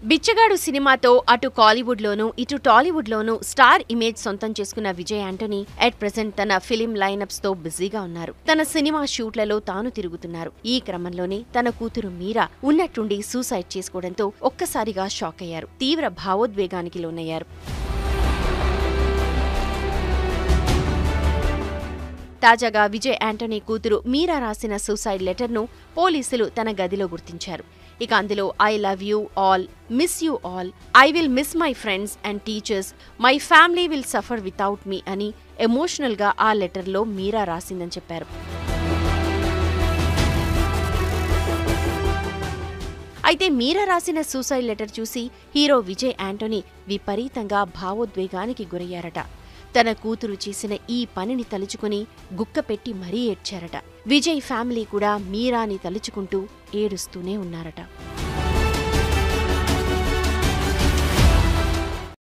బిచ్చగాడు సినిమాతో అటు కాలీవుడ్లోనూ ఇటు టాలీవుడ్లోనూ స్టార్ ఇమేజ్ సొంతం చేసుకున్న విజయ్ యాంటనీ అట్ ప్రెజెంట్ తన ఫిలిం లైనప్స్ తో బిజీగా ఉన్నారు. తన సినిమా షూట్లలో తాను తిరుగుతున్నారు. ఈ క్రమంలోనే తన కూతురు మీరా ఉన్నట్టుండి సూసైడ్ చేసుకోవడంతో ఒక్కసారిగా షాక్ అయ్యారు. తీవ్ర భావోద్వేగానికి లోనయ్యారు. తాజాగా విజయ్ యాంటనీ కూతురు మీరా రాసిన సూసైడ్ లెటర్ను పోలీసులు తన గదిలో గుర్తించారు. ఇక అందులో I love you all, miss you all, I will miss my friends and teachers, my family will suffer without me అని ఎమోషనల్ గా ఆ లెటర్లో మీరా రాసిందని చెప్పారు. అయితే మీరా రాసిన సూసైడ్ లెటర్ చూసి హీరో విజయ్ యాంటనీ విపరీతంగా భావోద్వేగానికి గురయ్యారట. తన కూతురు చేసిన ఈ పనిని తలుచుకుని గుక్కపెట్టి మరీ ఏడ్చారట. విజయ్ ఫ్యామిలీ కూడా మీరాని తలుచుకుంటూ ఏడుస్తూనే ఉన్నారట.